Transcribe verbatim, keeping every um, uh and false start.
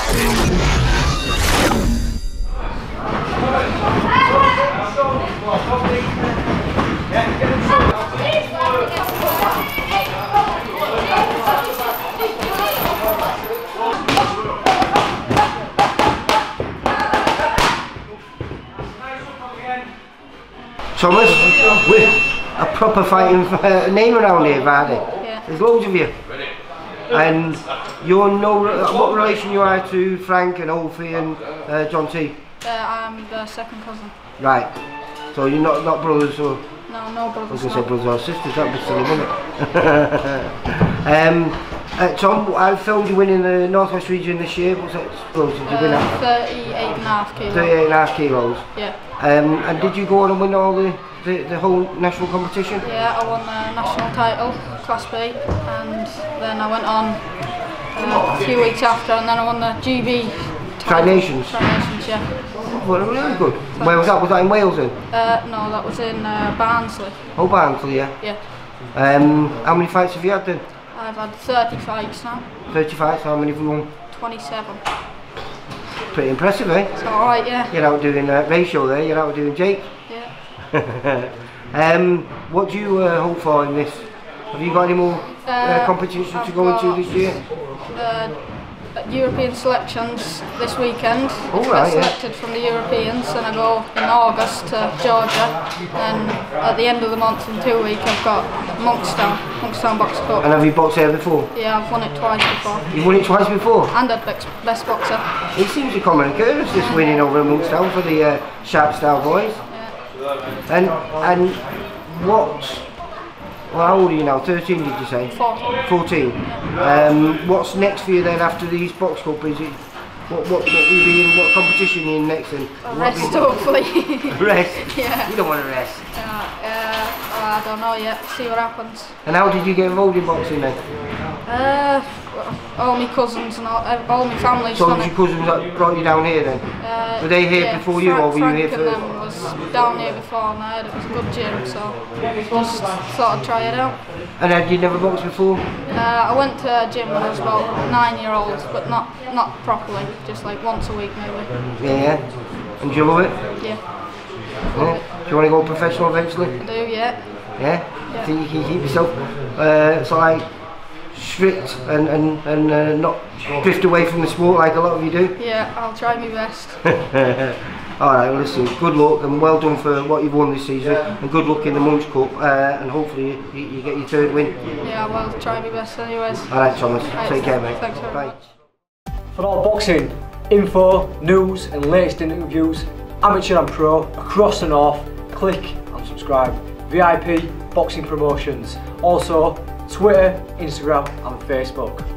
Thomas, we're a proper fighting uh, name around here, Vardy. Yeah. There's loads of you. And you're no, what relation you are to Frank and Olfie and uh, John T? Uh, I'm the second cousin. Right. So you're not not brothers or? No, no brothers. I was going to no. say brothers or sisters, that would be silly, wouldn't it? um, uh, Tom, I filmed you winning the Northwest region this year. What's that explode did you uh, win at? thirty-eight and a half kilos. thirty-eight and a half kilos. Yeah. Um, and did you go on and win all the, the, the whole national competition? Yeah, I won the national title, Class B, and then I went on uh, a few weeks after, and then I won the G B Tri-Nations? Tri-Nations, yeah. Well, really good. Where was that? Was that in Wales then? Uh, no, that was in uh, Barnsley. Oh, Barnsley, yeah. Yeah. Um, how many fights have you had then? I've had thirty fights now. thirty fights, how many have you won? twenty-seven. Pretty impressive, eh? It's alright, yeah. You're out doing uh, ratio there, you're out doing Jake. Yeah. um, what do you uh, hope for in this? Have you got any more uh, Uh, competitions to I've go into got, this year? Uh, European selections this weekend. Oh, I right, get selected yeah. from the Europeans, and I go in August to Georgia. And at the end of the month, in two weeks, I've got Monkstown, Monkstown Box Cup. And have you boxed there before? Yeah, I've won it twice before. You've won it twice before? And at best, best boxer. It seems a common occurrence, this winning over amongst town for the uh, Sharp Style boys. Yeah. And and what? Well, how old are you now? thirteen, did you say? fourteen. fourteen. Um, what's next for you then after these box cup? Is it what what what will you be in? What competition are you in next? And A rest, hopefully. rest. Yeah. You don't want to rest. Uh, uh, I don't know yet. See what happens. And how did you get involved in boxing then? Uh, all my cousins and all, all my family's So done it was it. your cousins that brought you down here then? Uh, Were they here yeah, before you, Frank, or were you Frank here and first? them was down here before, and I heard it was a good gym, so just thought I'd try it out. And had you never boxed before? Uh, I went to a gym when I was about nine year old, but not not properly, just like once a week maybe. Yeah, yeah. And do you love it? Yeah. Yeah. Do you want to go professional eventually? I do, yeah. Yeah? Yeah. Think you can keep yourself uh, so like strict and, and, and uh, not drift away from the sport like a lot of you do? Yeah, I'll try my best. Alright, well listen, good luck and well done for what you've won this season, and good luck in the Munch Cup, uh, and hopefully you, you, you get your third win. Yeah, well, I'll try my best anyways. Alright Thomas, Right, take care mate. Thanks very Bye. much. For all boxing info, news and latest interviews, amateur and pro, across the north, click and subscribe. V I P Boxing Promotions. Also Twitter, Instagram and Facebook.